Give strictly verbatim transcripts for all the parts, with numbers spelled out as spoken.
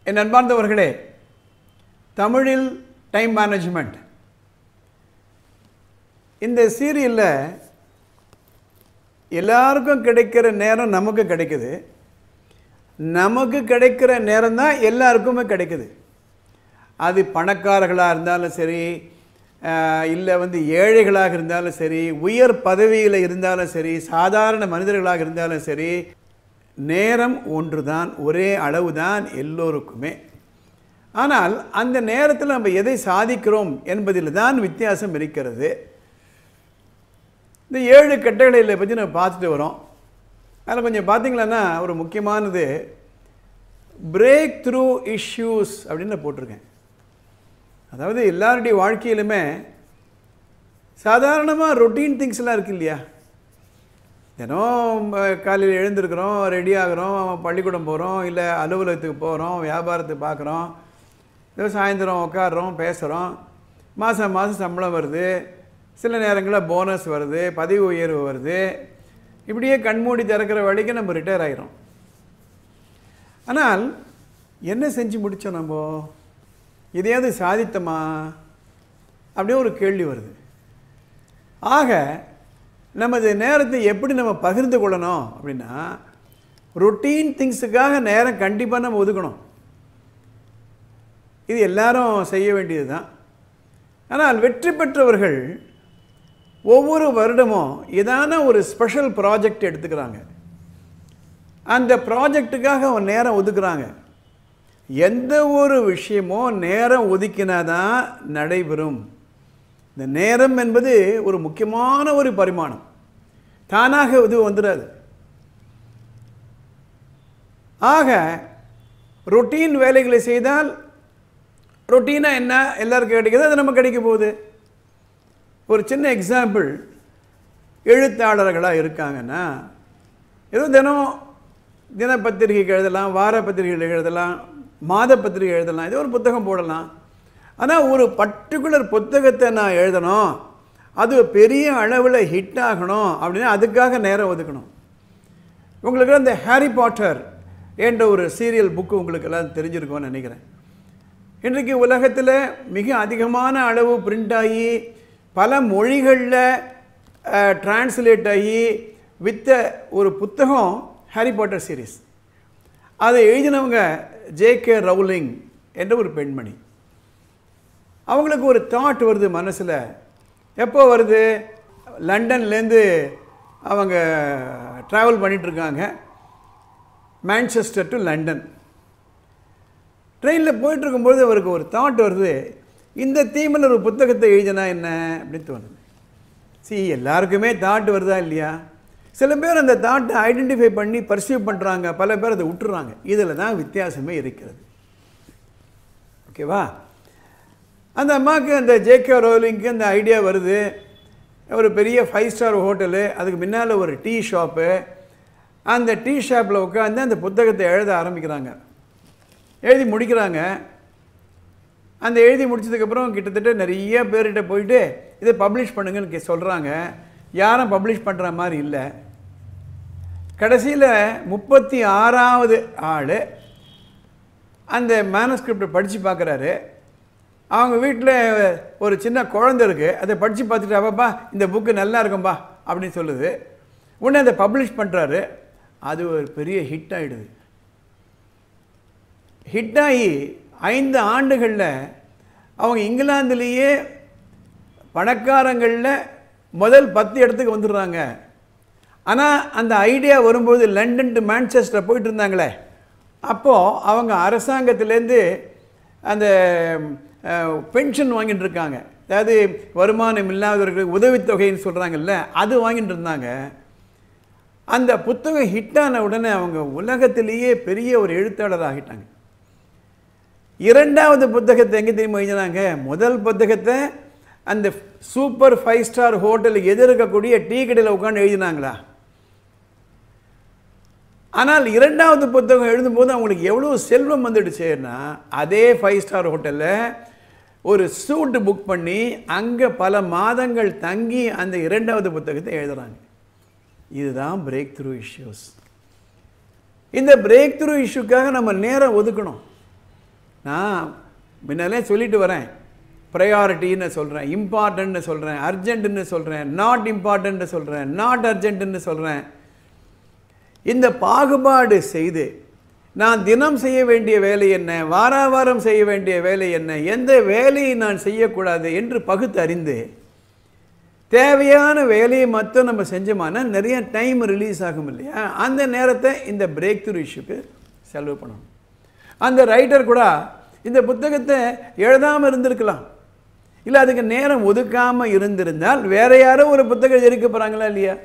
என் அன்பார்ந்தவர்களே, தமிழில் time management இந்த சீரியலில் எல்லாருக்கும் கிடைக்கிற நேரம் நமக்கு கிடைக்குது. நமக்கு கிடைக்கிற நேரம் தான் எல்லாருக்குமே கிடைக்குது. அது பணக்காரர்களாக இருந்தாலும் சரி, இல்லை வந்து ஏழைகளாக இருந்தாலும் சரி, உயர் பதவியில் இருந்தாலும் சரி, சாதாரண மனிதர்களாக இருந்தாலும் சரி, நேரம் ஒன்று தான், ஒரே அளவு தான் எல்லோருக்குமே. ஆனால் அந்த நேரத்தில் நம்ம எதை சாதிக்கிறோம் என்பதில் தான் வித்தியாசம் இருக்கிறது. இந்த ஏழு கட்டளைகளை பற்றி நம்ம பார்த்துட்டு வரோம். அதில் கொஞ்சம் பார்த்திங்களன்னா ஒரு முக்கியமானது பிரேக் த்ரூ இஷ்யூஸ் அப்படின்னு போட்டிருக்கேன். அதாவது எல்லாருடைய வாழ்க்கையிலுமே சாதாரணமாக ரொட்டீன் திங்ஸ்லாம் இருக்குது இல்லையா? தினம் காலையில் எழுந்திருக்கிறோம், ரெடி ஆகிறோம், பள்ளிக்கூடம் போகிறோம், இல்லை அலுவலகத்துக்கு போகிறோம், வியாபாரத்துக்கு பார்க்குறோம், ஏதோ சாயந்தரம் உட்காடுறோம், பேசுகிறோம், மாதம் மாதம் சம்பளம் வருது, சில நேரங்களில் போனஸ் வருது, பதவி உயர்வு வருது, இப்படியே கண்மூடி திறக்கிற வழிக்கு நம்ம ரிட்டையர் ஆகிறோம். ஆனால் என்ன செஞ்சு முடித்தோம்? நம்ம இதையாவது சாதித்தமா அப்படியே ஒரு கேள்வி வருது. ஆக நமது நேரத்தை எப்படி நம்ம பகிர்ந்து கொள்ளணும் அப்படின்னா, ரொட்டீன் திங்ஸுக்காக நேரம் கண்டிப்பாக நம்ம ஒதுக்கணும். இது எல்லாரும் செய்ய வேண்டியது தான். ஆனால் வெற்றி பெற்றவர்கள் ஒவ்வொரு வருடமும் ஏதான ஒரு ஸ்பெஷல் ப்ராஜெக்ட் எடுத்துக்கிறாங்க. அந்த ப்ராஜெக்டுக்காக அவன் நேரம் ஒதுக்குறாங்க. எந்த ஒரு விஷயமும் நேரம் ஒதுக்கினாதான் நடைபெறும். இந்த நேரம் என்பது ஒரு முக்கியமான ஒரு பரிமாணம். தானாக இது வந்துடாது. ஆக ரொட்டீன் வேலைகளை செய்தால் ரொட்டீனாக என்ன எல்லாருக்கும் கிடைக்குது, அது நம்ம கிடைக்க போகுது. ஒரு சின்ன எக்ஸாம்பிள், எழுத்தாளர்களாக இருக்காங்கன்னா ஏதோ தினம் தினப்பத்திரிகைக்கு எழுதலாம், வார பத்திரிகைகள் எழுதலாம், மாத பத்திரிகை எழுதலாம், ஏதோ ஒரு புத்தகம் போடலாம். ஆனால் ஒரு பர்டிகுலர் புத்தகத்தை நான் எழுதணும், அது பெரிய அளவில் ஹிட் ஆகணும் அப்படின்னா அதுக்காக நேரம் ஒதுக்கணும். உங்களுக்கு அந்த ஹாரி பாட்டர் என்ற ஒரு சீரியல் புக்கு உங்களுக்கு எல்லாம் தெரிஞ்சிருக்கும்னு நினைக்கிறேன். இன்றைக்கு உலகத்தில் மிக அதிகமான அளவு பிரிண்ட் ஆகி பல மொழிகளில் டிரான்ஸ்லேட் ஆகி வித்த ஒரு புத்தகம் ஹாரி பாட்டர் சீரீஸ். அதை எழுதினவங்க ஜே கே ரவுலிங் என்ற ஒரு பெண்மணி. அவங்களுக்கு ஒரு தாட் வருது மனசில். எப்போ வருது? லண்டன்லேருந்து அவங்க ட்ராவல் பண்ணிகிட்ருக்காங்க, மான்செஸ்டர் டு லண்டன். ட்ரெயினில் போயிட்டுருக்கும்போது அவருக்கு ஒரு தாட் வருது, இந்த தீமில் ஒரு புத்தகத்தை எழுதினா என்ன அப்படின்னு தோணுது. சி எல்லாருக்குமே தாட் வருதா இல்லையா? சில பேர் அந்த தாட்டை ஐடென்டிஃபை பண்ணி பர்சீவ் பண்ணுறாங்க, பல பேர் அதை விட்டுறாங்க. இதில் தான் வித்தியாசமே இருக்கிறது. ஓகேவா? அந்த அம்மாவுக்கு அந்த ஜே கே ரோலிங்க்கு அந்த ஐடியா வருது. ஒரு பெரிய ஃபைவ் ஸ்டார் ஹோட்டலு, அதுக்கு முன்னால் ஒரு டீ ஷாப்பு. அந்த டீ ஷாப்பில் உட்காந்து அந்த புத்தகத்தை எழுத ஆரம்பிக்கிறாங்க. எழுதி முடிக்கிறாங்க. அந்த எழுதி முடிச்சதுக்கப்புறம் கிட்டத்தட்ட நிறைய பேர்கிட்ட போயிட்டு இதை பப்ளிஷ் பண்ணுங்கன்னு சொல்கிறாங்க. யாரும் பப்ளிஷ் பண்ணுற மாதிரி இல்லை. கடைசியில் முப்பத்தி ஆறாவது ஆள் அந்த மேனஸ்கிரிப்டை படித்து பார்க்குறாரு. அவங்க வீட்டில் ஒரு சின்ன குழந்தை இருக்குது, அதை படித்து பார்த்துட்டு அப்பாப்பா இந்த புக்கு நல்லா இருக்கும்பா அப்படின்னு சொல்லுது. உடனே அதை பப்ளிஷ் பண்ணுறாரு. அது ஒரு பெரிய ஹிட் ஆகிடுது. ஹிட் ஆகி ஐந்து ஆண்டுகளில் அவங்க இங்கிலாந்துலேயே பணக்காரங்களில் முதல் பத்து இடத்துக்கு வந்துடுறாங்க. ஆனால் அந்த ஐடியா வரும்போது லண்டன் டு மான்செஸ்டர் போயிட்டு இருந்தாங்களே, அப்போது அவங்க அரசாங்கத்திலேருந்து அந்த பென்ஷன் வாங்கிட்டு இருக்காங்க. அதாவது வருமானம் இல்லாதவர்களுக்கு உதவித்தொகைன்னு சொல்கிறாங்கல்ல, அது வாங்கிட்டு இருந்தாங்க. அந்த புத்தகம் ஹிட்டான உடனே அவங்க உலகத்திலேயே பெரிய ஒரு எழுத்தாளர் ஆகிட்டாங்க. இரண்டாவது புத்தகத்தை எங்கே தெரியுமா எழுதினாங்க? முதல் புத்தகத்தை அந்த சூப்பர் ஃபைவ் ஸ்டார் ஹோட்டலுக்கு எதிர்க்கக்கூடிய டீ கடையில் உட்காந்து எழுதினாங்களா? ஆனால் இரண்டாவது புத்தகம் எழுதும்போது அவங்களுக்கு எவ்வளோ செல்வம் வந்துடுச்சுன்னா, அதே ஃபைவ் ஸ்டார் ஹோட்டலில் ஒரு சூட்டு புக் பண்ணி அங்கே பல மாதங்கள் தங்கி அந்த இரண்டாவது புத்தகத்தை எழுதுகிறாங்க. இதுதான் பிரேக் த்ரூ இஷ்யூஸ். இந்த பிரேக் த்ரூ இஷ்யூக்காக நம்ம நேரம் ஒதுக்கணும். நான் முன்னாலே சொல்லிட்டு வரேன், ப்ரையாரிட்டின்னு சொல்கிறேன், இம்பார்ட்டன்ட்னு சொல்கிறேன், அர்ஜென்ட்டுன்னு சொல்கிறேன், நாட் இம்பார்ட்டன்ட்னு சொல்கிறேன், நாட் அர்ஜென்ட்டுன்னு சொல்கிறேன். இந்த பாகுபாடு செய்து நான் தினம் செய்ய வேண்டிய வேலை என்ன, வார வாரம் செய்ய வேண்டிய வேலை என்ன, எந்த வேலையை நான் செய்யக்கூடாது என்று பகுத்தறிந்து தேவையான வேலையை மட்டும் நம்ம செஞ்சோம்னா நிறைய டைம் ரிலீஸ் ஆகும் இல்லையா? அந்த நேரத்தை இந்த பிரேக் த்ரூ இஷ்யூக்கு செலவு பண்ணணும். அந்த ரைட்டர் கூட இந்த புத்தகத்தை எழுதாமல் இருந்திருக்கலாம், இல்லை அதுக்கு நேரம் ஒதுக்காமல் இருந்திருந்தால் வேற யாரோ ஒரு புத்தகம் இருக்க போகிறாங்களா இல்லையா?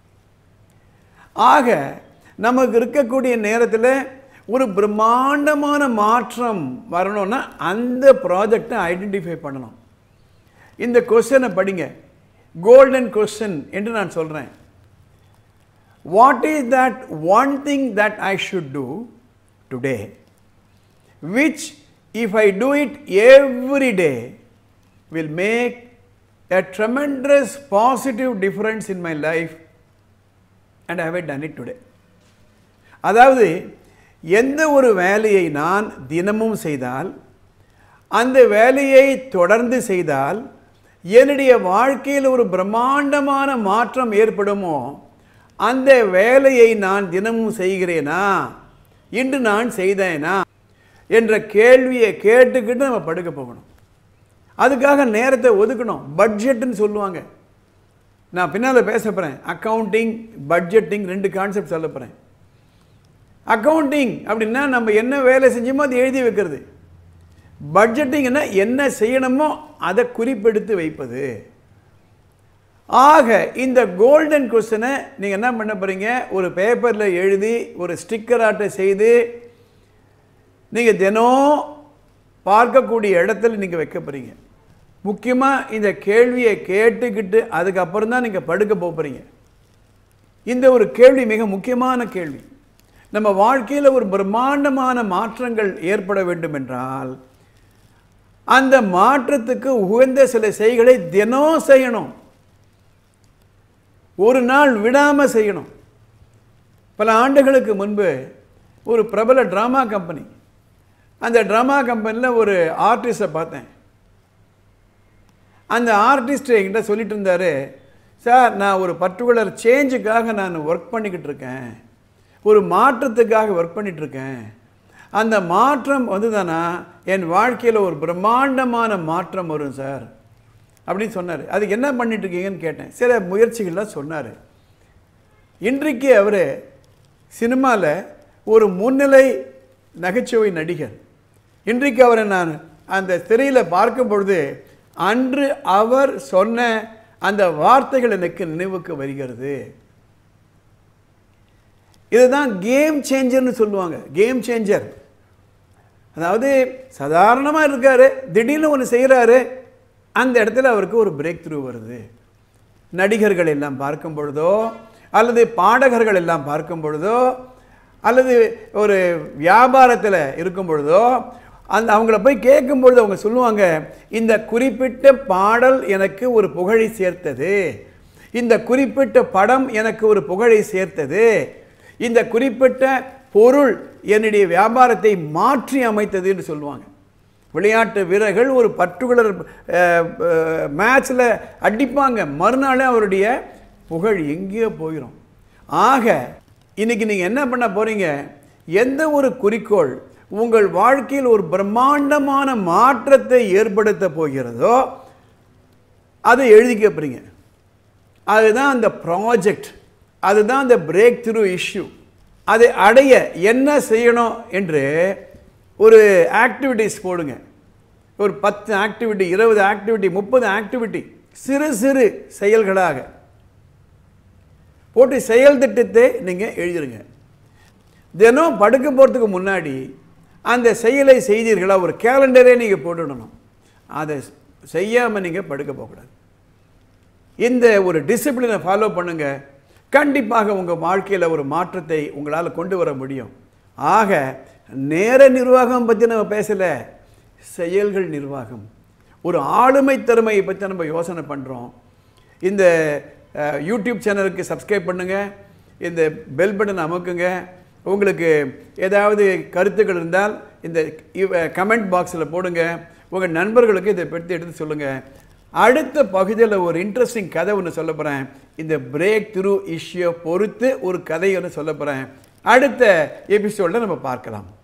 ஆக நமக்கு இருக்கக்கூடிய நேரத்தில் ஒரு பிரம்மாண்டமான மாற்றம் வரணும்னா அந்த ப்ராஜெக்டை ஐடென்டிஃபை பண்ணணும். இந்த கொஸ்டினை படிங்க, கோல்டன் கொஸ்டின் என்று நான் சொல்கிறேன். What is that one thing that I should do today which if I do it every day will make a tremendous positive difference in my life and I have done it today. அதாவது எந்த ஒரு வேலையை நான் தினமும் செய்தால், அந்த வேலையை தொடர்ந்து செய்தால் என்னுடைய வாழ்க்கையில் ஒரு பிரம்மாண்டமான மாற்றம் ஏற்படுமோ, அந்த வேலையை நான் தினமும் செய்கிறேனா, இன்று நான் செய்தேனா என்ற கேள்வியை கேட்டுக்கிட்டு நம்ம படுக்க போகணும். அதுக்காக நேரத்தை ஒதுக்கணும். பட்ஜெட்டுன்னு சொல்லுவாங்க, நான் பின்னால் பேச போகிறேன். அக்கௌண்டிங், பட்ஜெட்டிங் ரெண்டு கான்செப்ட் சொல்ல போகிறேன். அக்கௌண்டிங் அப்படின்னா நம்ம என்ன வேலை செஞ்சோமோ அது எழுதி வைக்கிறது. பட்ஜெட்டிங்னா என்ன செய்யணுமோ அதை குறிப்பெடுத்து வைப்பது. ஆக இந்த கோல்டன் கொஸ்டினை நீங்கள் என்ன பண்ண போகிறீங்க, ஒரு பேப்பரில் எழுதி ஒரு ஸ்டிக்கர் ஆட்டை செய்து நீங்கள் தினம் பார்க்கக்கூடிய இடத்துல நீங்கள் வைக்க போகிறீங்க. முக்கியமாக இந்த கேள்வியை கேட்டுக்கிட்டு அதுக்கப்புறம் தான் நீங்கள் படுக்க போகிறீங்க. இந்த ஒரு கேள்வி மிக முக்கியமான கேள்வி. நம்ம வாழ்க்கையில் ஒரு பிரம்மாண்டமான மாற்றங்கள் ஏற்பட வேண்டும் என்றால் அந்த மாற்றத்துக்கு உகந்த சில செய்களை தினம் செய்யணும், ஒரு நாள் விடாமல் செய்யணும். பல ஆண்டுகளுக்கு முன்பு ஒரு பிரபல ட்ராமா கம்பெனி, அந்த ட்ராமா கம்பெனியில் ஒரு ஆர்டிஸ்டை பார்த்தேன். அந்த ஆர்டிஸ்ட் என்கிட்ட சொல்லிட்டு இருந்தார், சார் நான் ஒரு பர்டிகுலர் சேஞ்சுக்காக நான் ஒர்க் பண்ணிக்கிட்டு இருக்கேன், ஒரு மாற்றத்துக்காக ஒர்க் பண்ணிகிட்ருக்கேன். அந்த மாற்றம் வந்து தானா என் வாழ்க்கையில் ஒரு பிரம்மாண்டமான மாற்றம் வரும் சார் அப்படின்னு சொன்னார். அதுக்கு என்ன பண்ணிட்டுருக்கீங்கன்னு கேட்டேன். சில முயற்சிகள்லாம் சொன்னார். இன்றைக்கு அவர் சினிமாவில் ஒரு முன்னிலை நகைச்சுவை நடிகர். இன்றைக்கு அவரை நான் அந்த திரையில் பார்க்கும் பொழுது அன்று அவர் சொன்ன அந்த வார்த்தைகள் எனக்கு நினைவுக்கு வருகிறது. இதுதான் கேம் சேஞ்சர்னு சொல்லுவாங்க. கேம் சேஞ்சர் அதாவது சாதாரணமாக இருக்கார், திடீர்னு ஒன்று செய்கிறாரு, அந்த இடத்துல அவருக்கு ஒரு பிரேக் த்ரூ வருது. நடிகர்கள் எல்லாம் பார்க்கும் பொழுதோ அல்லது பாடகர்கள் எல்லாம் பார்க்கும் பொழுதோ அல்லது ஒரு வியாபாரத்தில் இருக்கும் பொழுதோ அந்த அவங்கள போய் கேட்கும் பொழுது அவங்க சொல்லுவாங்க, இந்த குறிப்பிட்ட பாடல் எனக்கு ஒரு புகழை சேர்த்தது, இந்த குறிப்பிட்ட படம் எனக்கு ஒரு புகழை சேர்த்தது, இந்த குறிப்பிட்ட பொருள் என்னுடைய வியாபாரத்தை மாற்றி அமைத்தது என்று சொல்லுவாங்க. விளையாட்டு வீரர்கள் ஒரு பர்டிகுலர் மேட்ச்சில் அடிப்பாங்க, மறுநாளே அவருடைய புகழ் எங்கேயோ போயிடும். ஆக இன்னைக்கு நீங்கள் என்ன பண்ண போகிறீங்க, எந்த ஒரு குறிக்கோள் உங்கள் வாழ்க்கையில் ஒரு பிரம்மாண்டமான மாற்றத்தை ஏற்படுத்த போகிறதோ அதை எழுதிக்க போகிறீங்க. அதுதான் அந்த ப்ராஜெக்ட், அதுதான் அந்த பிரேக் த்ரூ இஷ்யூ. அதை அடைய என்ன செய்யணும் என்று ஒரு ஆக்டிவிட்டிஸ் போடுங்க. ஒரு பத்து ஆக்டிவிட்டி, இருபது ஆக்டிவிட்டி, முப்பது ஆக்டிவிட்டி சிறு சிறு செயல்களாக போட்டு செயல் திட்டத்தை நீங்கள் எழுதிருங்க. தினம் படுக்க போகிறதுக்கு முன்னாடி அந்த செயலை செய்தீர்களா ஒரு கேலண்டரே நீங்கள் போட்டுடணும். அதை செய்யாமல் நீங்கள் படுக்க போகக்கூடாது. இந்த ஒரு டிசிப்ளினை ஃபாலோ பண்ணுங்கள். கண்டிப்பாக உங்கள் வாழ்க்கையில் ஒரு மாற்றத்தை உங்களால் கொண்டு வர முடியும். ஆக நேர நிர்வாகம் பற்றி நம்ம பேசலை, செயல்கள் நிர்வாகம், ஒரு ஆளுமை திறமையை பற்றி நம்ம யோசனை பண்ணுறோம். இந்த யூடியூப் சேனலுக்கு சப்ஸ்கிரைப் பண்ணுங்கள், இந்த பெல் பட்டன் அமுக்குங்க. உங்களுக்கு ஏதாவது கருத்துக்கள் இருந்தால் இந்த கமெண்ட் பாக்ஸில் போடுங்க. உங்கள் நண்பர்களுக்கு இதை பற்றி எடுத்து சொல்லுங்கள். அடுத்த பகுதியில் ஒரு இன்ட்ரெஸ்டிங் கதை ஒன்று சொல்ல போகிறேன். இந்த பிரேக் த்ரூ இஷ்யூ பொறுத்து ஒரு கதை ஒன்று சொல்ல போகிறேன். அடுத்த எபிசோடில் நம்ம பார்க்கலாம்.